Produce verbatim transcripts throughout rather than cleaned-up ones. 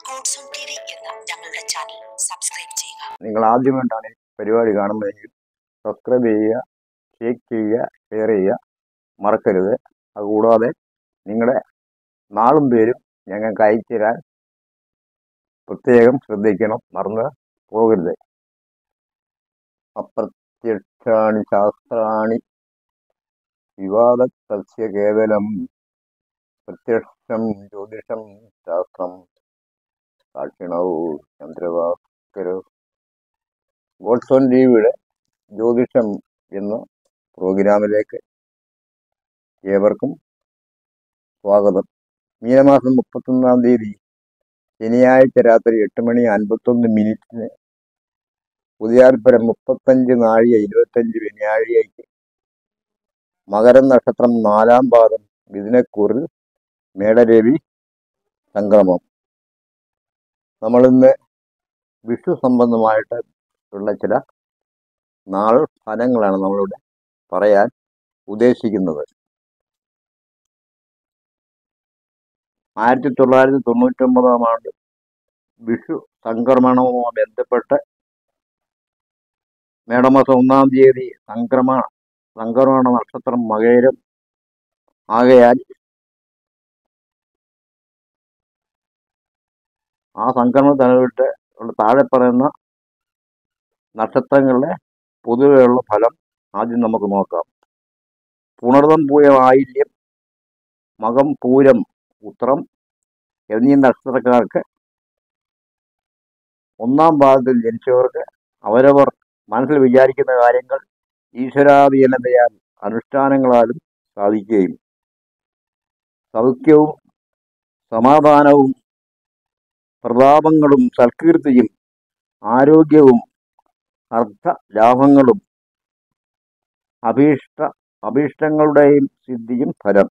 God's own T V എന്ന ഞങ്ങളുടെ channel subscribe ചെയ്യുക. നിങ്ങൾ ആദ്യമായിട്ടാണ് പരിപാടി കാണുന്നതെങ്കിൽ സബ്സ്ക്രൈബ് ചെയ്യുക, ഷെയർ ചെയ്യുക, ഷെയർ ചെയ്യുക മറക്കരുത്. അതുകൂടാതെ നിങ്ങളുടെ നാളും പേരും ഞങ്ങൾക്ക് അയച്ചു തരാൻ പ്രത്യേകം ശ്രദ്ധിക്കണം, മറന്ന് പോകരുത്. അപ്രത്യക്ഷാണി ശാസ്ത്രാണി വിവാദ സസ്യ കേവലം പ്രത്യക്ഷം ജ്യോതിഷം ശാസ്ത്രം സാക്ഷിണവും ചന്ദ്രഭാസ്കരോ. ഗോഡ്സോൺ ടി വിയുടെ ജ്യോതിഷം എന്ന പ്രോഗ്രാമിലേക്ക് ഏവർക്കും സ്വാഗതം. മീനമാസം മുപ്പത്തൊന്നാം തീയതി ശനിയാഴ്ച രാത്രി എട്ട് മണി അൻപത്തൊന്ന് മിനിറ്റിന് ഉദയാൽപരം മുപ്പത്തഞ്ച് നാഴിക ഇരുപത്തഞ്ച് വെനിയാഴികയ്ക്ക് മകരം നക്ഷത്രം നാലാം പാദം മിഥുനക്കൂറിൽ മേടരവി സംക്രമം. നമ്മളിന്ന് വിഷു സംബന്ധമായിട്ട് ഉള്ള ചില നാൾ ഫലങ്ങളാണ് നമ്മളിവിടെ പറയാൻ ഉദ്ദേശിക്കുന്നത്. ആയിരത്തി തൊള്ളായിരത്തി തൊണ്ണൂറ്റി ഒമ്പതാം ആണ്ട് വിഷു സംക്രമണവുമായി ബന്ധപ്പെട്ട് മേടമാസം ഒന്നാം തീയതി സംക്രമണ സംക്രമണ നക്ഷത്രം മകരം ആകയാൽ ആ സംക്രമണം തലവിട്ട് താഴെ പറയുന്ന നക്ഷത്രങ്ങളുടെ പൊതുവെയുള്ള ഫലം ആദ്യം നമുക്ക് നോക്കാം. പുണർതം പൂയം ആയില്യം മകം പൂരം ഉത്രം എന്നീ നക്ഷത്രക്കാർക്ക് ഒന്നാം പാദത്തിൽ ജനിച്ചവർക്ക് അവരവർ മനസ്സിൽ വിചാരിക്കുന്ന കാര്യങ്ങൾ ഈശ്വരാധീനതയാൽ അനുഷ്ഠാനങ്ങളാലും സാധിക്കുകയും സൗഖ്യവും സമാധാനവും പ്രതാപങ്ങളും സൽകീർത്തിയും ആരോഗ്യവും അർത്ഥ ലാഭങ്ങളും അഭീഷ്ട അഭീഷ്ടങ്ങളുടെയും സിദ്ധിയും ഫലം.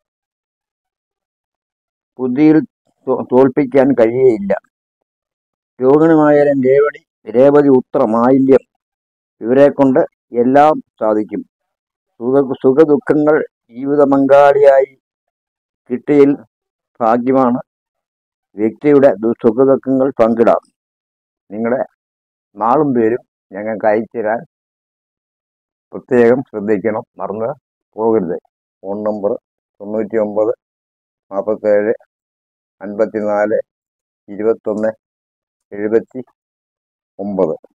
ബുദ്ധിയിൽ തോൽപ്പിക്കാൻ കഴിയുകയില്ല. രോഹിണിമായാലും രേവണി രേവതി ഉത്രം ആയില്യം ഇവരെ കൊണ്ട് എല്ലാം സാധിക്കും. സുഖ സുഖദുഃഖങ്ങൾ ജീവിത പങ്കാളിയായി കിട്ടിയിൽ ഭാഗ്യമാണ്. വ്യക്തിയുടെ സുഖദുഃഖങ്ങൾ പങ്കിടാം. നിങ്ങളുടെ നാളും പേരും ഞങ്ങൾക്ക് അയച്ചു തരാൻ പ്രത്യേകം ശ്രദ്ധിക്കണം, മറന്ന് പോകരുത്. ഫോൺ നമ്പർ തൊണ്ണൂറ്റി ഒമ്പത് നാൽപ്പത്തേഴ് അൻപത്തി നാല് ഇരുപത്തൊന്ന് എഴുപത്തി ഒമ്പത്.